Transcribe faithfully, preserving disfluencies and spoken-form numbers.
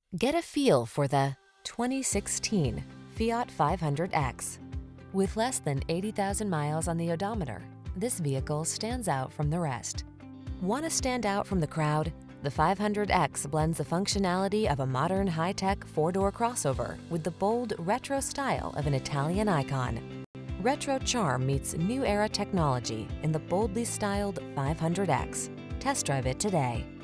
Get a feel for the twenty sixteen Fiat five hundred X. With less than eighty thousand miles on the odometer, this vehicle stands out from the rest. Want to stand out from the crowd? The five hundred X blends the functionality of a modern high-tech four-door crossover with the bold retro style of an Italian icon. Retro charm meets new era technology in the boldly styled five hundred X. Test drive it today.